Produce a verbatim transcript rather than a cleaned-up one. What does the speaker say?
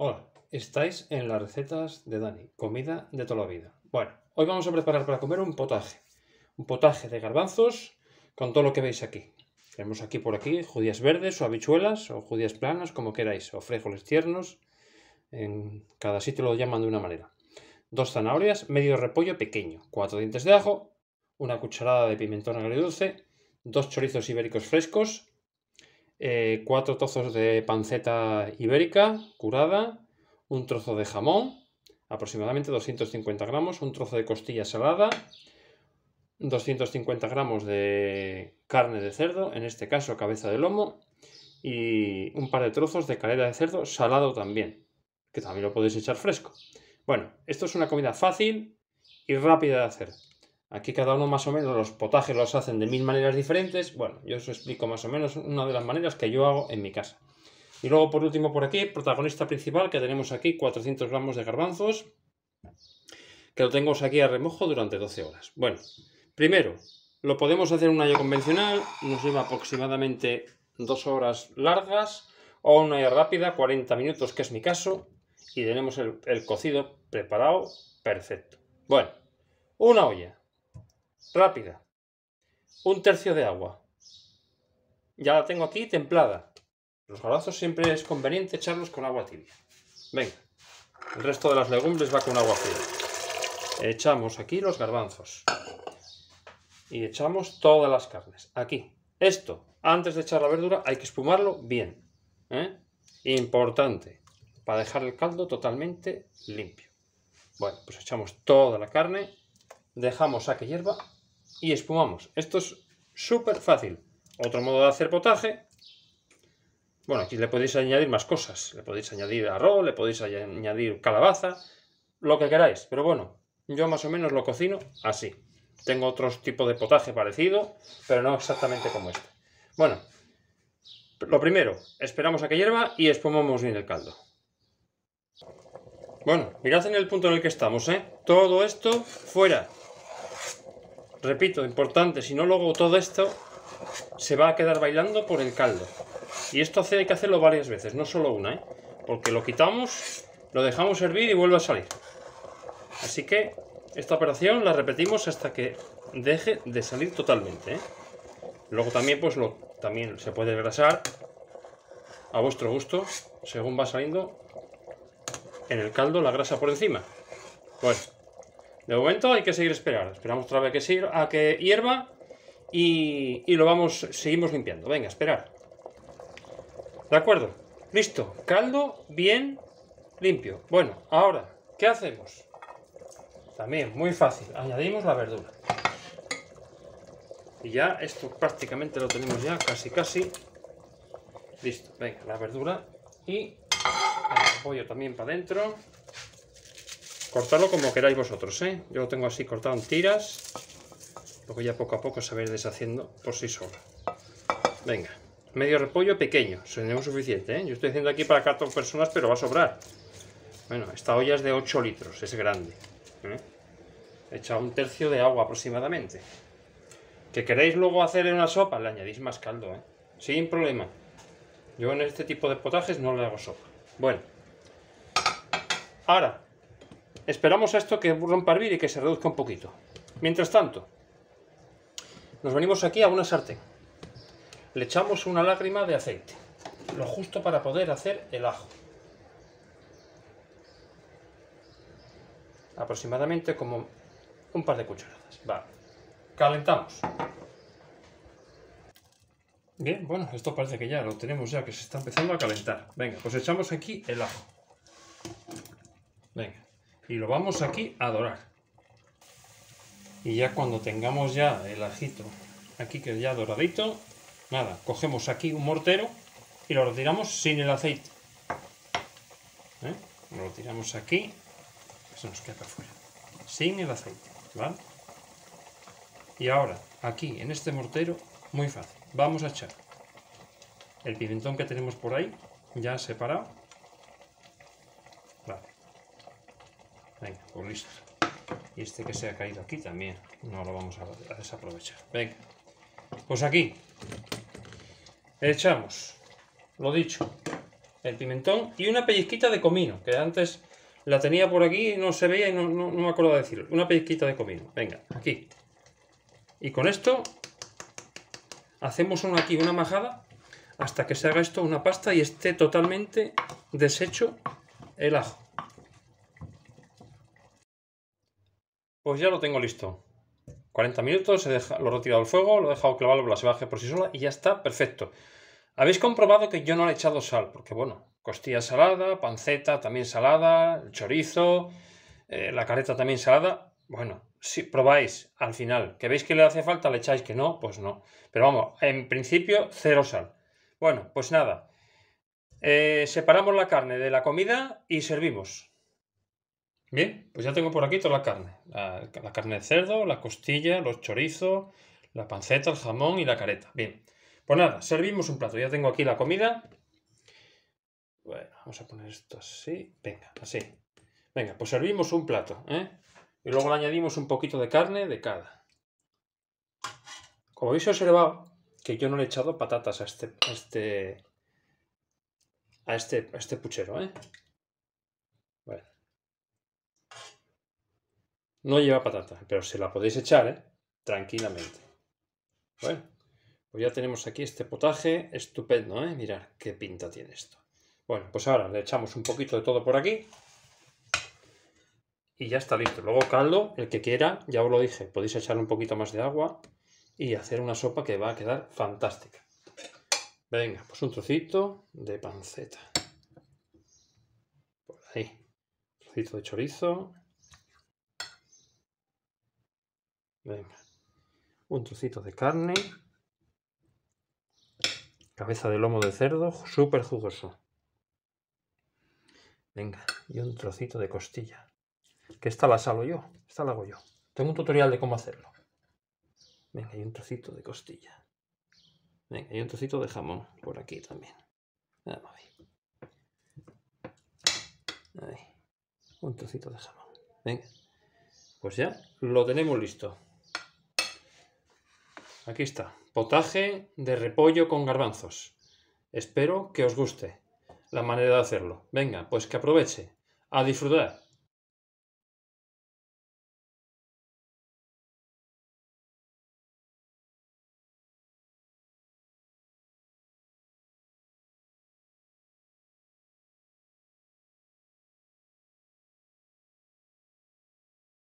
Hola, estáis en las recetas de Dani, comida de toda la vida. Bueno, hoy vamos a preparar para comer un potaje. Un potaje de garbanzos con todo lo que veis aquí. Tenemos aquí por aquí judías verdes o habichuelas o judías planas, como queráis, o frijoles tiernos. En cada sitio lo llaman de una manera. Dos zanahorias, medio repollo pequeño, cuatro dientes de ajo, una cucharada de pimentón agridulce, dos chorizos ibéricos frescos, Eh, cuatro trozos de panceta ibérica curada, un trozo de jamón, aproximadamente doscientos cincuenta gramos, un trozo de costilla salada, doscientos cincuenta gramos de carne de cerdo, en este caso cabeza de lomo, y un par de trozos de caleta de cerdo salado también, que también lo podéis echar fresco. Bueno, esto es una comida fácil y rápida de hacer. Aquí cada uno más o menos los potajes los hacen de mil maneras diferentes. Bueno, yo os explico más o menos una de las maneras que yo hago en mi casa. Y luego por último por aquí, protagonista principal, que tenemos aquí cuatrocientos gramos de garbanzos, que lo tengo aquí a remojo durante doce horas. Bueno, primero, lo podemos hacer en una olla convencional, nos lleva aproximadamente dos horas largas, o una olla rápida, cuarenta minutos, que es mi caso, y tenemos el, el cocido preparado perfecto. Bueno, una olla rápida, un tercio de agua, ya la tengo aquí templada. Los garbanzos siempre es conveniente echarlos con agua tibia. Venga, el resto de las legumbres va con agua fría. Echamos aquí los garbanzos y echamos todas las carnes aquí. Esto, antes de echar la verdura, hay que espumarlo bien, ¿eh? Importante, para dejar el caldo totalmente limpio. Bueno, pues echamos toda la carne, dejamos a que hierva y espumamos. Esto es súper fácil. Otro modo de hacer potaje. Bueno, aquí le podéis añadir más cosas. Le podéis añadir arroz, le podéis añadir calabaza, lo que queráis. Pero bueno, yo más o menos lo cocino así. Tengo otros tipos de potaje parecido, pero no exactamente como este. Bueno, lo primero, esperamos a que hierva y espumamos bien el caldo. Bueno, mirad en el punto en el que estamos, ¿eh? Todo esto fuera. Repito, importante, si no luego todo esto se va a quedar bailando por el caldo. Y esto hay que hacerlo varias veces, no solo una, ¿eh? Porque lo quitamos, lo dejamos hervir y vuelve a salir. Así que esta operación la repetimos hasta que deje de salir totalmente, ¿eh? Luego también, pues lo, también se puede grasar a vuestro gusto, según va saliendo en el caldo la grasa por encima. Bueno, de momento hay que seguir esperando. Esperamos otra vez que sirva, a que hierva y, y lo vamos, seguimos limpiando. Venga, esperar. De acuerdo, listo. Caldo bien limpio. Bueno, ahora, ¿qué hacemos? También muy fácil. Añadimos la verdura. Y ya esto prácticamente lo tenemos ya casi casi listo. Venga, la verdura y el pollo también para adentro. Cortarlo como queráis vosotros, ¿eh? Yo lo tengo así cortado en tiras. Luego ya poco a poco se va a ir deshaciendo por sí solo. Venga, medio repollo pequeño, tenemos suficiente, ¿eh? Yo estoy haciendo aquí para cuatro personas, pero va a sobrar. Bueno, esta olla es de ocho litros, es grande, ¿eh? He echado un tercio de agua aproximadamente. ¿Que queréis luego hacer en una sopa? Le añadís más caldo, ¿eh? Sin problema. Yo en este tipo de potajes no le hago sopa. Bueno, ahora esperamos a esto que rompa a hervir y que se reduzca un poquito. Mientras tanto, nos venimos aquí a una sartén. Le echamos una lágrima de aceite, lo justo para poder hacer el ajo. Aproximadamente como un par de cucharadas. Vale. Calentamos. Bien, bueno, esto parece que ya lo tenemos ya, que se está empezando a calentar. Venga, pues echamos aquí el ajo. Venga, y lo vamos aquí a dorar. Y ya cuando tengamos ya el ajito aquí que ya doradito, nada, cogemos aquí un mortero y lo retiramos sin el aceite. ¿Eh? Lo retiramos aquí, que se nos queda para afuera, sin el aceite, ¿vale? Y ahora, aquí, en este mortero, muy fácil, vamos a echar el pimentón que tenemos por ahí, ya separado. Vale. Venga, pues listo. Y este que se ha caído aquí también, no lo vamos a desaprovechar. Venga, pues aquí echamos, lo dicho, el pimentón y una pellizquita de comino, que antes la tenía por aquí y no se veía y no, no, no me acuerdo de decirlo. Una pellizquita de comino. Venga, aquí. Y con esto hacemos una, aquí una majada hasta que se haga esto una pasta y esté totalmente deshecho el ajo. Pues ya lo tengo listo. cuarenta minutos, he dejado, lo he retirado del fuego, lo he dejado clavado, la se baje por sí sola y ya está perfecto. Habéis comprobado que yo no le he echado sal, porque bueno, costilla salada, panceta también salada, el chorizo, eh, la careta también salada. Bueno, si probáis al final, que veis que le hace falta, le echáis, que no, pues no. Pero vamos, en principio, cero sal. Bueno, pues nada. Eh, separamos la carne de la comida y servimos. Bien, pues ya tengo por aquí toda la carne. La, la carne de cerdo, la costilla, los chorizos, la panceta, el jamón y la careta. Bien, pues nada, servimos un plato. Ya tengo aquí la comida. Bueno, vamos a poner esto así. Venga, así. Venga, pues servimos un plato, ¿eh? Y luego le añadimos un poquito de carne de cada. Como habéis observado, que yo no le he echado patatas a este, a este, a este, a este puchero, ¿eh? Bueno. No lleva patata, pero se la podéis echar, ¿eh? Tranquilamente. Bueno, pues ya tenemos aquí este potaje estupendo, ¿eh? Mirad qué pinta tiene esto. Bueno, pues ahora le echamos un poquito de todo por aquí. Y ya está listo. Luego caldo, el que quiera, ya os lo dije, podéis echarle un poquito más de agua y hacer una sopa que va a quedar fantástica. Venga, pues un trocito de panceta. Por ahí. Un trocito de chorizo. Venga. Un trocito de carne. Cabeza de lomo de cerdo, súper jugoso. Venga, y un trocito de costilla. Que esta la salo yo, esta la hago yo. Tengo un tutorial de cómo hacerlo. Venga, y un trocito de costilla. Venga, y un trocito de jamón por aquí también. Vamos ahí. Ahí. Un trocito de jamón. Venga. Pues ya lo tenemos listo. Aquí está. Potaje de repollo con garbanzos. Espero que os guste la manera de hacerlo. Venga, pues que aproveche. A disfrutar.